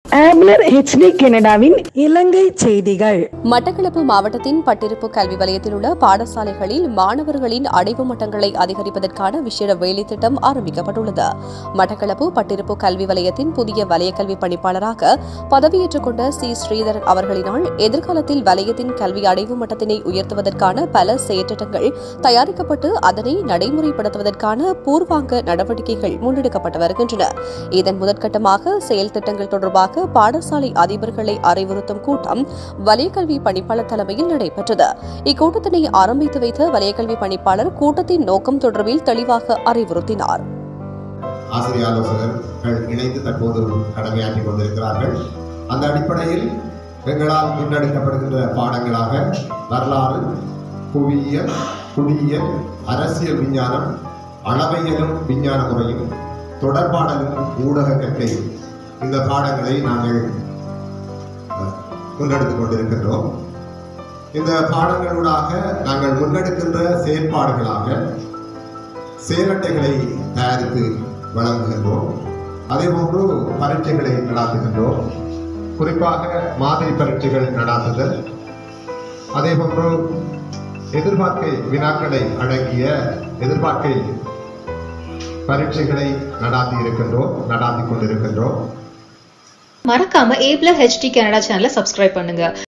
ஆம்லர் HD கனடாவின் இலங்கை செய்திகள். மட்டக்களப்பு மாவட்டத்தின் பட்டிருப்பு கல்வி வலயத்தில் உள்ள பாடசாலைகளில் மாணவர்களின் அடைவு மட்டங்களை அதிகரிப்பதற்கான விசேட வேலைத்திட்டம் ஆரம்பிக்கப்பட்டுள்ளது. மட்டக்களப்பு பட்டிருப்பு கல்வி வலயத்தின் புதிய வலய கல்வி பணிப்பாளராக பதவியேற்றுக் கொண்ட சி. ஸ்ரீதரன் அவர்களினால் எதிர்காலத்தில் வலயத்தின் கல்வி அடைவு மட்டத்தினை உயர்த்துவதற்கான பல செயற்றிட்டங்கள் தயாரிக்கப்பட்டு அதனை நடைமுறைப்படுத்துவதற்கான பூர்வாங்க நடவடிக்கைகள் முன்னெடுக்கப்பட்டு வருகின்றன. இதன் முதற்கட்டமாக செயல் திட்டங்கள் தொடர்பாக பாடசாலை அதிபர்களை அறிவுறுத்தும் கூட்டம் வலயக்கல்வி பணிப்பாளர் தலைமையில் நடைபெற்றது. இக்கூட்டத்தினை ஆரம்பித்து வைத்த வலயக்கல்வி பணிப்பாளர் கூட்டத்தின் நோக்கம் தொடர்பில் தெளிவாக அறிவுறுத்தினார். ஆசிரியர் ஆலோசகர்கள் இணைந்து தற்போது கடமையாற்றிக் கொண்டிருக்கிறார்கள். அந்த அடிப்படையில் எங்களால் முன்னெடுக்கப்படுகின்ற பாடங்களாக வரலாறு, புவியியல், குடியியல், அரசியல் விஞ்ஞானம், அளவையலும் விஞ்ஞான முறையும், தொடர்பாடலும் ஊடக கற்கை, இந்த பாடங்களை நாங்கள் முன்னெடுத்துக் கொண்டிருக்கின்றோம். இந்த பாடங்களூடாக நாங்கள் முன்னெடுக்கின்ற செயற்பாடுகளாக செயலட்டைகளை தயாரித்து வழங்குகின்றோம். அதேபோன்று பரீட்சைகளை நடாத்துகின்றோம். குறிப்பாக மாதிரி பரீட்சைகள் நடாத்துதல், அதேபோன்று எதிர்பார்க்கை வினாக்களை அடங்கிய எதிர்பார்க்கை பரீட்சைகளை நடாத்திக் கொண்டிருக்கின்றோம். மறக்காம A+ HD கனடா சேனலை சப்ஸ்கிரைப் பண்ணுங்க.